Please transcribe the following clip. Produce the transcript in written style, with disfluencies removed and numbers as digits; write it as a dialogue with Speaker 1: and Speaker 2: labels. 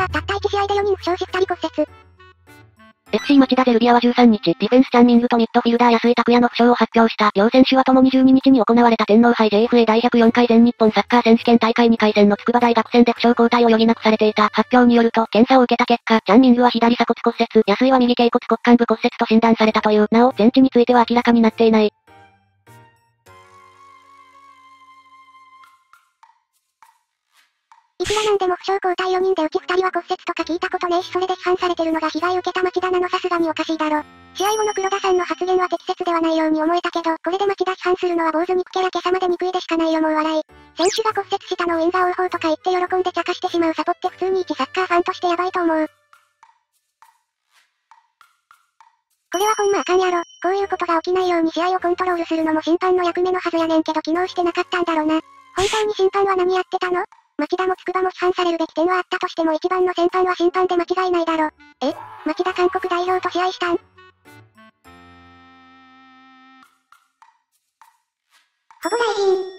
Speaker 1: が、たった1試合で4人負傷し2人骨折。
Speaker 2: FC 町田ゼルビアは13日、ディフェンスチャンミングとミッドフィルダー安井拓也の負傷を発表した。両選手は共に12日に行われた天皇杯 JFA 第104回全日本サッカー選手権大会2回戦の筑波大学戦で負傷交代を余儀なくされていた。発表によると、検査を受けた結果、チャンミングは左鎖骨骨折、安井は右脛骨骨幹部骨折と診断されたという。なお、全治については明らかになっていない。
Speaker 1: いくらなんでも負傷交代4人でうち2人は骨折とか聞いたことねえし、それで批判されてるのが被害受けた町田なのさすがにおかしいだろ。試合後の黒田さんの発言は適切ではないように思えたけど、これで町田批判するのは坊主肉キャラ今朝まで憎いでしかないよもう笑い。選手が骨折したのを因果応報とか言って喜んで茶化してしまうサポって普通に一サッカーファンとしてやばいと思う。これはほんまあかんやろ。こういうことが起きないように試合をコントロールするのも審判の役目のはずやねんけど機能してなかったんだろな。本当に審判は何やってたの？町田も筑波も批判されるべき点はあったとしても一番の審判は審判で間違いないだろ。町田韓国代表と試合したん？ほぼ大臣。